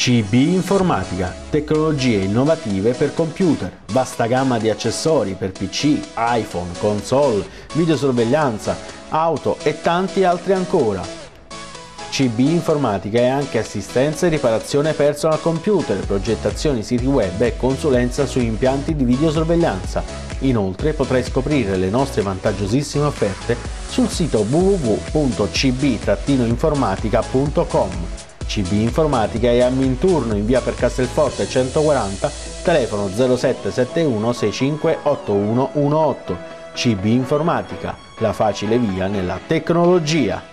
CB Informatica, tecnologie innovative per computer, vasta gamma di accessori per PC, iPhone, console, videosorveglianza, auto e tanti altri ancora. CB Informatica è anche assistenza e riparazione personal computer, progettazioni siti web e consulenza su impianti di videosorveglianza. Inoltre potrai scoprire le nostre vantaggiosissime offerte sul sito www.cb-informatica.com. CB Informatica è a Minturno in via per Castelforte 140, telefono 0771 65 8118. CB Informatica, la facile via nella tecnologia.